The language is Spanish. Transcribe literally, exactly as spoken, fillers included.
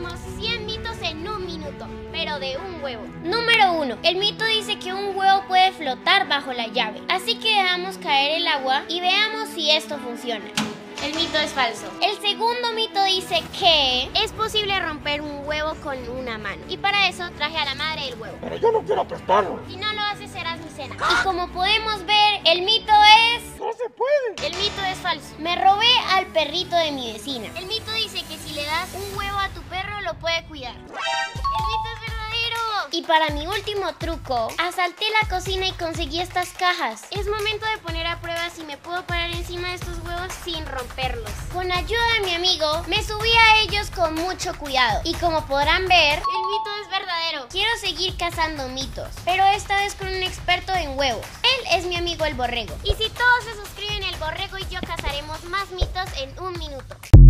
tenemos cien mitos en un minuto, pero de un huevo. Número uno. El mito dice que un huevo puede flotar bajo la llave. Así que dejamos caer el agua y veamos si esto funciona. El mito es falso. El segundo mito dice que es posible romper un huevo con una mano. Y para eso traje a la madre del huevo. Pero yo no quiero apestarlo. Si no lo haces, serás mi cena. Y como podemos ver, el mito es... ¡No se puede! El mito es falso. Me robé al perrito de mi vecina. El mito dice que si le das un huevo a tu perro, lo puede cuidar. El mito es verdadero. Y para mi último truco, asalté la cocina y conseguí estas cajas. Es momento de poner a prueba si me puedo parar encima de estos huevos sin romperlos. Con ayuda de mi amigo, me subí a ellos con mucho cuidado. Y como podrán ver, el mito es verdadero. Quiero seguir cazando mitos, pero esta vez con un experto en huevos. Él es mi amigo el borrego. Y si todos se suscriben, el borrego y yo cazaremos más mitos en un minuto.